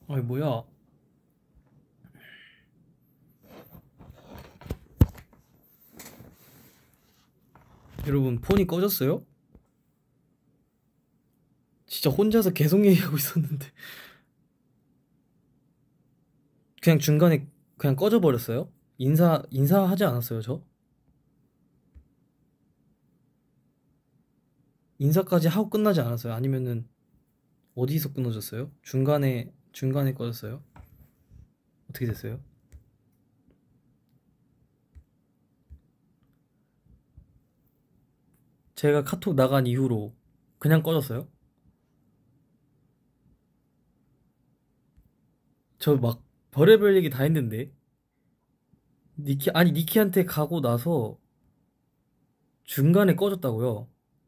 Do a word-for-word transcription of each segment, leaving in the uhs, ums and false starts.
아이 뭐야? 여러분 폰이 꺼졌어요? 진짜 혼자서 계속 얘기하고 있었는데 그냥 중간에 그냥 꺼져버렸어요? 인사 인사하지 않았어요 저? 인사까지 하고 끝나지 않았어요? 아니면은 어디서 끊어졌어요? 중간에 중간에 꺼졌어요? 어떻게 됐어요? 제가 카톡 나간 이후로 그냥 꺼졌어요? 저 막 별의별 얘기 다 했는데 니키 아니 니키한테 가고 나서 중간에 꺼졌다고요?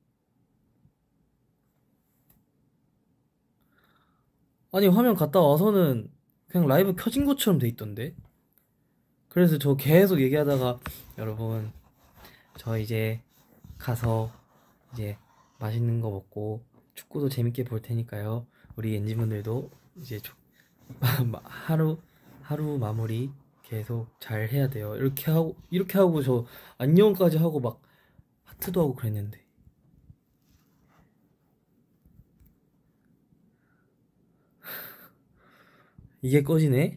아니 화면 갔다 와서는 그냥 라이브 켜진 것처럼 돼 있던데. 그래서 저 계속 얘기하다가 여러분 저 이제 가서 이제 맛있는 거 먹고 축구도 재밌게 볼 테니까요. 우리 엔지분들도 이제 조- 하루 하루 마무리 계속 잘 해야 돼요. 이렇게 하고 이렇게 하고 저 안녕까지 하고 막 하트도 하고 그랬는데 이게 꺼지네?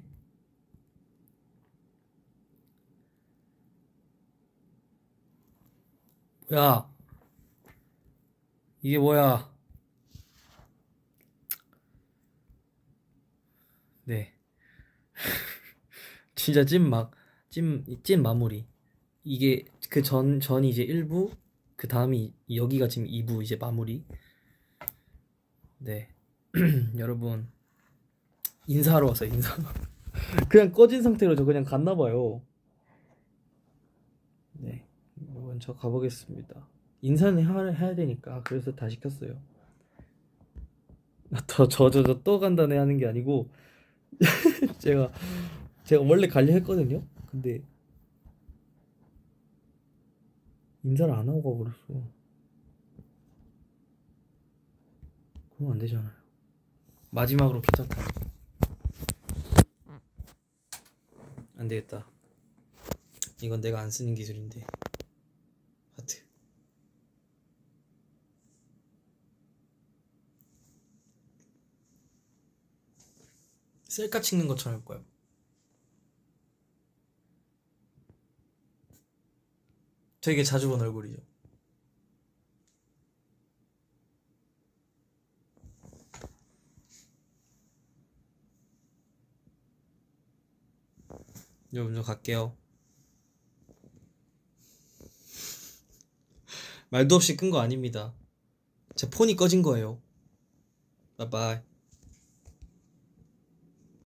야 이게 뭐야? 네 진짜 찐 막 찐 찐 마무리. 이게 그 전 전이 이제 일 부 그 다음이 여기가 지금 이 부 이제 마무리. 네 여러분 인사하러 왔어요 인사. 그냥 꺼진 상태로 저 그냥 갔나 봐요. 네 여러분 저 가보겠습니다. 인사는 해야, 해야 되니까 그래서 다시 켰어요. 더저저저 또 간다네 하는 게 아니고 제가 제가 원래 가려 했거든요. 근데 인사를 안 하고 가버렸어. 그러면 안 되잖아요. 마지막으로 괜찮다. 안 되겠다. 이건 내가 안 쓰는 기술인데. 하트. 셀카 찍는 것처럼 할 거야. 되게 자주 본 얼굴이죠. 여러분 저 갈게요. 말도 없이 끈 거 아닙니다. 제 폰이 꺼진 거예요. 바이바이.